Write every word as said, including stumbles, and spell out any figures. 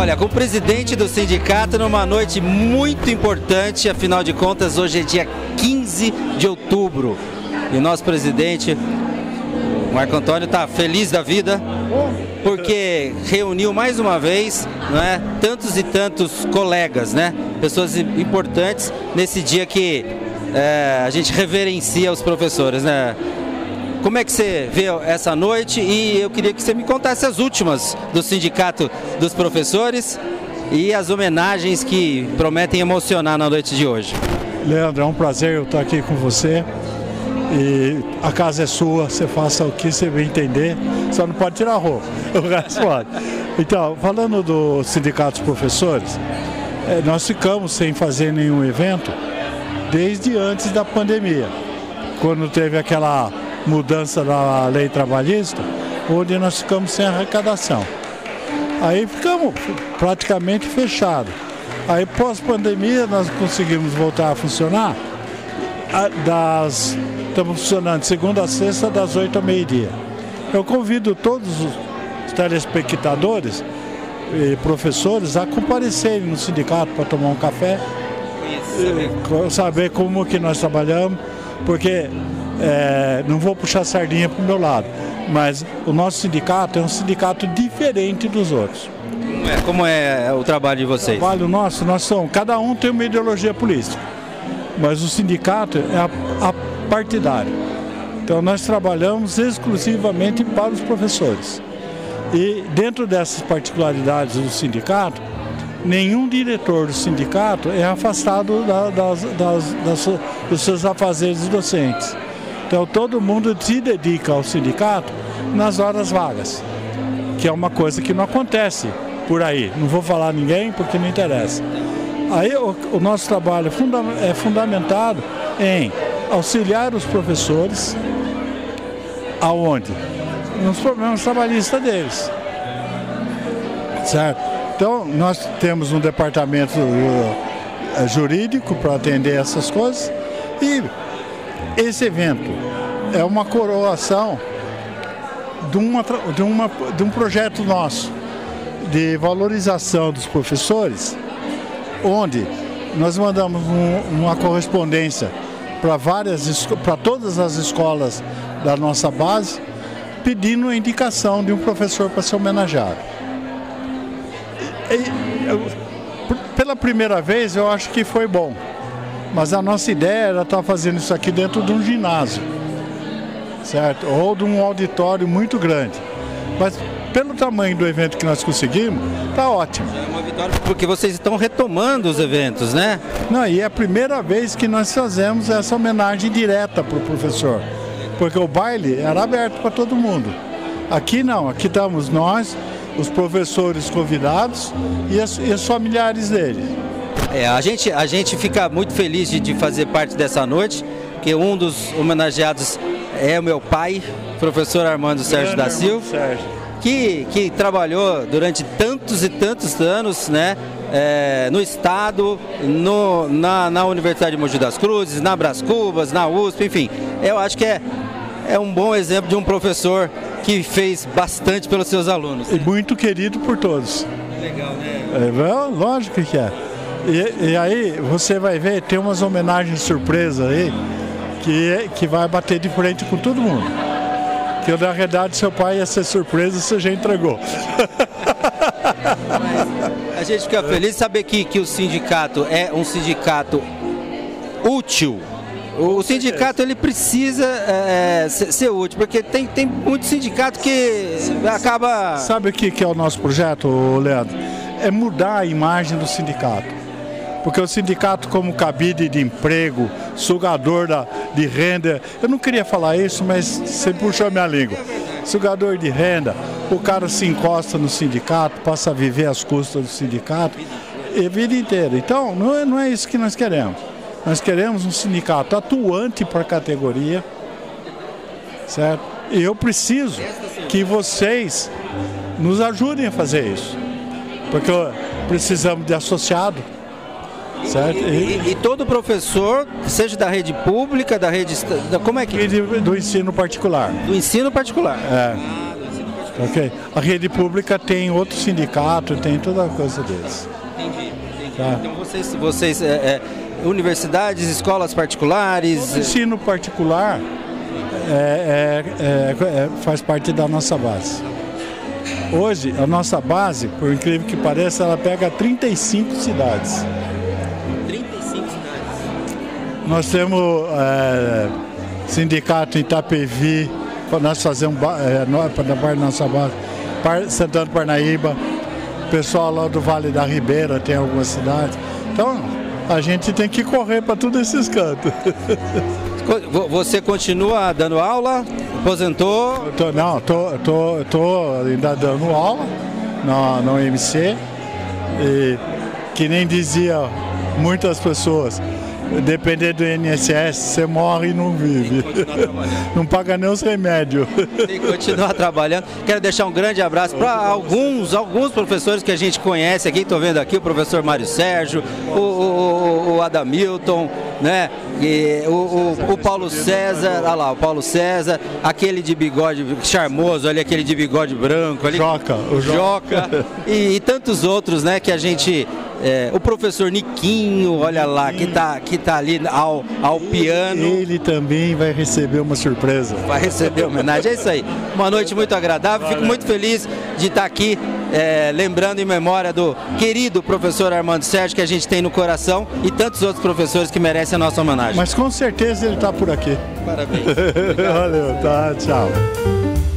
Olha, com o presidente do sindicato numa noite muito importante, afinal de contas, hoje é dia quinze de outubro. E o nosso presidente, o Marco Antônio, está feliz da vida, porque reuniu mais uma vez, não é, tantos e tantos colegas, né, pessoas importantes, nesse dia que é, a gente reverencia os professores, né? Como é que você vê essa noite? E eu queria que você me contasse as últimas do Sindicato dos Professores e as homenagens que prometem emocionar na noite de hoje. Leandro, é um prazer eu estar aqui com você. E a casa é sua, você faça o que você bem entender, só não pode tirar a roupa, o resto pode. Então, falando do Sindicato dos Professores, é, nós ficamos sem fazer nenhum evento desde antes da pandemia, quando teve aquela mudança da lei trabalhista, onde nós ficamos sem arrecadação. Aí ficamos praticamente fechados. Aí pós-pandemia nós conseguimos voltar a funcionar, das, estamos funcionando de segunda a sexta, das oito ao meio-dia. Eu convido todos os telespectadores e professores a comparecerem no sindicato para tomar um café, saber. saber como que nós trabalhamos, porque É, não vou puxar sardinha para o meu lado, mas o nosso sindicato é um sindicato diferente dos outros. É, como é o trabalho de vocês? O trabalho nosso, nós somos, cada um tem uma ideologia política, mas o sindicato é a, a partidário. Então nós trabalhamos exclusivamente para os professores. E dentro dessas particularidades do sindicato, nenhum diretor do sindicato é afastado da, das, das, das, dos seus afazeres docentes. Então todo mundo se dedica ao sindicato nas horas vagas, que é uma coisa que não acontece por aí. Não vou falar ninguém porque não interessa. Aí o, o nosso trabalho funda, é fundamentado em auxiliar os professores aonde? Nos problemas trabalhistas deles. Certo? Então nós temos um departamento uh, jurídico para atender essas coisas e esse evento é uma coroação de, uma, de, uma, de um projeto nosso de valorização dos professores, onde nós mandamos um, uma correspondência para várias, para todas as escolas da nossa base, pedindo a indicação de um professor para ser homenageado. E, eu, pela primeira vez eu acho que foi bom. Mas a nossa ideia era estar fazendo isso aqui dentro de um ginásio, certo? Ou de um auditório muito grande. Mas pelo tamanho do evento que nós conseguimos, está ótimo. É uma vitória porque vocês estão retomando os eventos, né? Não, e é a primeira vez que nós fazemos essa homenagem direta para o professor. Porque o baile era aberto para todo mundo. Aqui não, aqui estamos nós, os professores convidados e, as, e os familiares dele. É, a gente, a gente fica muito feliz de, de fazer parte dessa noite, porque um dos homenageados é o meu pai, professor Armando Sérgio da Silva, que, que trabalhou durante tantos e tantos anos, né, é, no Estado, no, na, na Universidade de Mogi das Cruzes, na Brás Cubas, na U S P, enfim. Eu acho que é, é um bom exemplo de um professor que fez bastante pelos seus alunos. E muito querido por todos. Legal, né? É, lógico que é. E, e aí você vai ver, tem umas homenagens surpresa aí que, que vai bater de frente com todo mundo. Que na realidade seu pai ia ser surpresa, você já entregou. Mas a gente fica feliz de saber que, que o sindicato é um sindicato útil. O sindicato ele precisa é, ser, ser útil, porque tem, tem muito sindicato que acaba... Sabe o que, que é o nosso projeto, Leandro? É mudar a imagem do sindicato. Porque o sindicato como cabide de emprego, sugador da, de renda, eu não queria falar isso, mas você puxou a minha língua. Sugador de renda, o cara se encosta no sindicato, passa a viver às custas do sindicato a vida inteira. Então, não é, não é isso que nós queremos. Nós queremos um sindicato atuante para a categoria, certo? E eu preciso que vocês nos ajudem a fazer isso. Porque precisamos de associado. Certo? E, e, e todo professor, seja da rede pública, da rede... Como é que... E do ensino particular. Do ensino particular. É. Ah, do ensino particular. Ok? A rede pública tem outro sindicato, tem toda a coisa deles. Entendi, entendi. Tá. Então vocês, vocês é, é, universidades, escolas particulares... O ensino particular é, é, é, é, faz parte da nossa base. Hoje, a nossa base, por incrível que pareça, ela pega trinta e cinco cidades. trinta e cinco cidades. Nós temos é, sindicato em Itapevi, nós fazemos é, na nossa base, Santana do Parnaíba, pessoal lá do Vale da Ribeira tem algumas cidades. Então, a gente tem que correr para todos esses cantos. Você continua dando aula? Aposentou? Eu tô, não, tô, tô, tô ainda dando aula no, no M C. E que nem dizia muitas pessoas, depender do I N S S, você morre e não vive. Não paga nem os remédios. Tem que continuar trabalhando. Quero deixar um grande abraço para alguns, alguns professores que a gente conhece aqui. Estou vendo aqui o professor Mário Sérgio, o, o, o Adamilton, né? E o, o, o Paulo César, olha lá, o Paulo César, aquele de bigode charmoso, ali, aquele de bigode branco, ali, Joca, o Joca, Joca e, e tantos outros, né? Que a gente É, o professor Niquinho, olha lá, que tá, que tá ali ao, ao piano. Ele também vai receber uma surpresa. Vai receber homenagem, é isso aí. Uma noite muito agradável, fico muito feliz de estar aqui, é, lembrando em memória do querido professor Armando Sérgio, que a gente tem no coração, e tantos outros professores que merecem a nossa homenagem. Mas com certeza ele está por aqui. Parabéns. Valeu, tá, tchau.